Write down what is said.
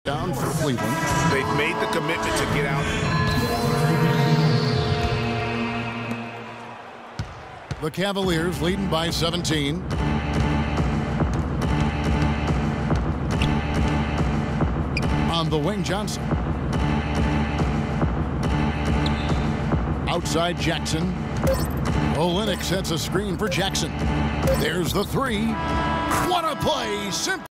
down for Cleveland. They've made the commitment to get out. The Cavaliers leading by 17. On the wing, Johnson. Outside Jackson. Olynyk sets a screen for Jackson. There's the three. What a play! Simple.